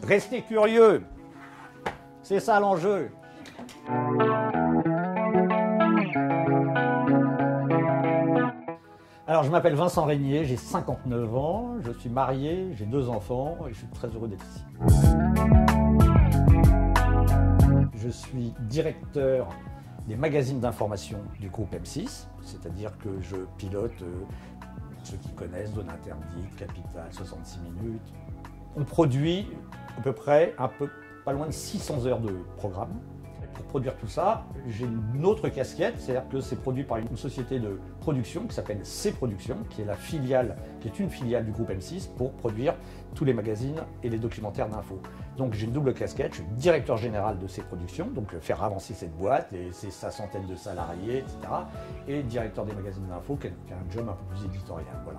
Restez curieux, c'est ça l'enjeu. Alors je m'appelle Vincent Régnier, j'ai 59 ans, je suis marié, j'ai 2 enfants et je suis très heureux d'être ici. Je suis directeur des magazines d'information du groupe M6, c'est-à-dire que je pilote, ceux qui connaissent, Zone Interdite, Capital, 66 minutes. On produit à peu près, pas loin de 600 heures de programme. Pour produire tout ça, j'ai une autre casquette, c'est-à-dire que c'est produit par une société de production qui s'appelle C-Productions, qui est une filiale du groupe M6 pour produire tous les magazines et les documentaires d'info. Donc j'ai une double casquette, je suis directeur général de C-Productions, donc faire avancer cette boîte et sa centaine de salariés, etc. Et directeur des magazines d'info, qui a un job un peu plus éditorial. Voilà.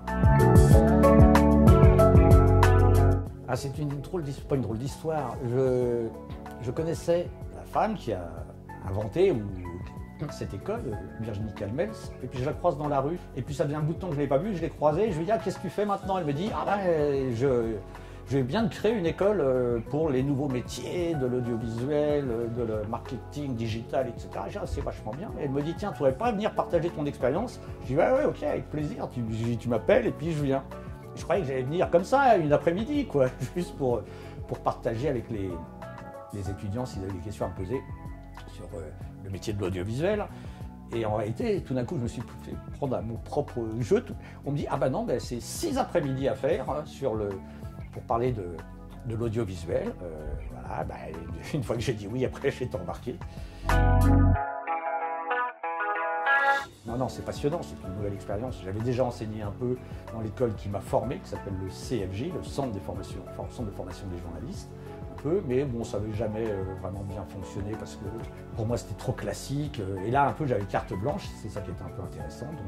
Ah, c'est pas une drôle d'histoire. Je connaissais la femme qui a inventé cette école, Virginie Calmels, et puis je la croise dans la rue, et puis ça faisait un bout de temps que je ne l'ai pas vue, je l'ai croisée, je lui dis ah, qu'est-ce que tu fais maintenant? Elle me dit ah ben je viens de créer une école pour les nouveaux métiers de l'audiovisuel, de le marketing digital, etc. Je dis ah, c'est vachement bien. Et elle me dit tiens, tu ne pourrais pas venir partager ton expérience? Je dis ouais, ok, avec plaisir, tu m'appelles et puis je viens. Je croyais que j'allais venir comme ça, une après-midi, quoi, juste pour partager avec les étudiants s'ils avaient des questions à me poser sur le métier de l'audiovisuel. Et en réalité, tout d'un coup, je me suis fait prendre à mon propre jeu. On me dit, ah ben non, c'est 6 après-midi à faire pour parler de l'audiovisuel. Voilà, une fois que j'ai dit oui, après, j'ai tout remarqué. Non, c'est passionnant, c'est une nouvelle expérience. J'avais déjà enseigné un peu dans l'école qui m'a formé, qui s'appelle le CFJ, le Centre de formation des journalistes, un peu, mais bon, ça n'avait jamais vraiment bien fonctionné parce que pour moi c'était trop classique. Et là, un peu, j'avais carte blanche, c'est ça qui était un peu intéressant. Donc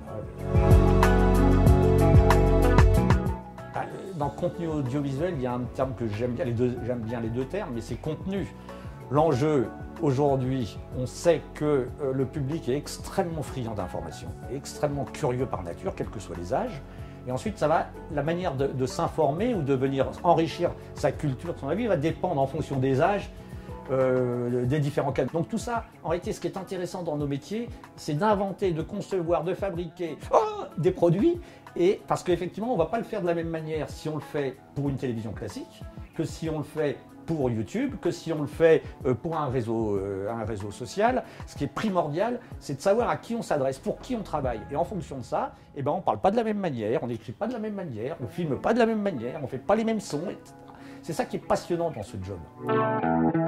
voilà. Dans le contenu audiovisuel, il y a un terme que j'aime bien, j'aime bien les deux termes, mais c'est contenu. L'enjeu, aujourd'hui, on sait que le public est extrêmement friand d'informations, extrêmement curieux par nature, quels que soient les âges. Et ensuite, la manière de s'informer ou de venir enrichir sa culture, son avis, va dépendre en fonction des âges, des différents cas. Donc tout ça, en réalité, ce qui est intéressant dans nos métiers, c'est d'inventer, de concevoir, de fabriquer des produits. Et parce qu'effectivement, on ne va pas le faire de la même manière si on le fait pour une télévision classique que si on le fait pour YouTube, que si on le fait pour un réseau social. Ce qui est primordial, c'est de savoir à qui on s'adresse, pour qui on travaille. Et en fonction de ça, on ne parle pas de la même manière, on n'écrit pas de la même manière, on ne filme pas de la même manière, on ne fait pas les mêmes sons, etc. C'est ça qui est passionnant dans ce job.